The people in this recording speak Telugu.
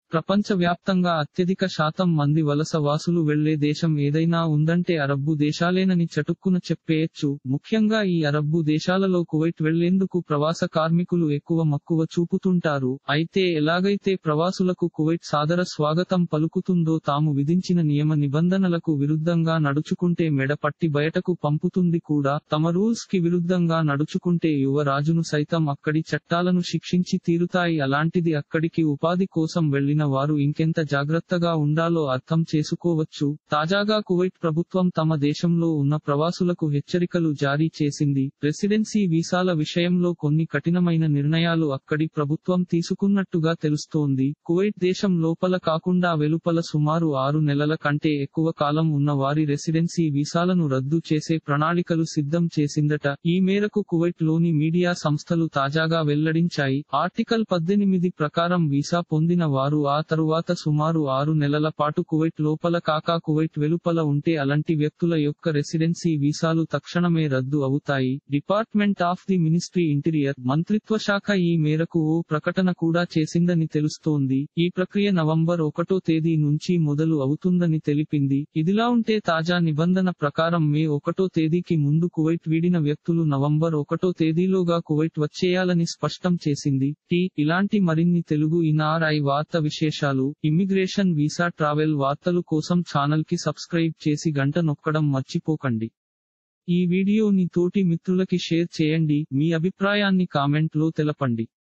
ప్రపంచవ్యాప్తంగా అత్యధిక శాతం మంది వలస వాసులు వెళ్లే దేశం ఏదైనా ఉందంటే అరబ్బు దేశాలేనని చటుక్కున చెప్పేయచ్చు. ముఖ్యంగా ఈ అరబ్బు దేశాలలో కువైట్ వెళ్లేందుకు ప్రవాస కార్మికులు ఎక్కువ మక్కువ చూపుతుంటారు. అయితే ఎలాగైతే ప్రవాసులకు కువైట్ సాదర స్వాగతం పలుకుతుందో తాము విధించిన నియమ నిబంధనలకు విరుద్ధంగా నడుచుకుంటే మెడ పట్టి బయటకు పంపుతుంది కూడా. తమ రూల్స్ కి విరుద్ధంగా నడుచుకుంటే యువరాజును సైతం అక్కడి చట్టాలను శిక్షించి తీరుతాయి. అలాంటిది అక్కడికి ఉపాధి కోసం వెళ్లిన వారు ఇంకెంత జాగ్రత్తగా ఉండాలో అర్థం చేసుకోవచ్చు. తాజాగా కువైట్ ప్రభుత్వం తమ దేశంలో ఉన్న ప్రవాసులకు హెచ్చరికలు జారీ చేసింది. రెసిడెన్సీ వీసాల విషయంలో కొన్ని కఠినమైన నిర్ణయాలు అక్కడి ప్రభుత్వం తీసుకున్నట్టుగా తెలుస్తోంది. కువైట్ దేశం లోపల కాకుండా వెలుపల సుమారు 6 నెలల కంటే ఎక్కువ కాలం ఉన్న వారి రెసిడెన్సీ వీసాలను రద్దు చేసే ప్రణాళికలు సిద్ధం చేసిందట. ఈ మేరకు కువైట్ లోని మీడియా సంస్థలు తాజాగా వెల్లడించాయి. ఆర్టికల్ 18 ప్రకారం వీసా పొందిన వారు ఆ తరువాత సుమారు 6 నెలల పాటు కువైట్ లోపల కాక కువైట్ వెలుపల ఉంటే అలాంటి వ్యక్తుల యొక్క రెసిడెన్సీ వీసాలు తక్షణమే రద్దు అవుతాయి. Department of the ministry interior మంత్రిత్వ శాఖ ఈ మేరకు ఓ ప్రకటన కూడా చేసిందని తెలుస్తోంది. ఈ ప్రక్రియ నవంబర్ 1వ తేదీ నుంచి మొదలు అవుతుందని తెలిపింది. ఇదిలా ఉంటే తాజా నిబంధన ప్రకారం మే 1వ తేదీకి ముందు కువైట్ వీడిన వ్యక్తులు నవంబర్ 1వ తేదీలోగా కువైట్ వచ్చేయాలని స్పష్టం చేసింది. ఇలాంటి మరిన్ని తెలుగు NRI వార్త విశేషాలు, ఇమ్మిగ్రేషన్, వీసా, ట్రావెల్ వార్తలు కోసం ఛానల్ కి సబ్స్క్రైబ్ చేసి గంట నొక్కడం మర్చిపోకండి. ఈ వీడియోని తోటి మిత్రులకి షేర్ చేయండి. మీ అభిప్రాయాన్ని కామెంట్ లో తెలపండి.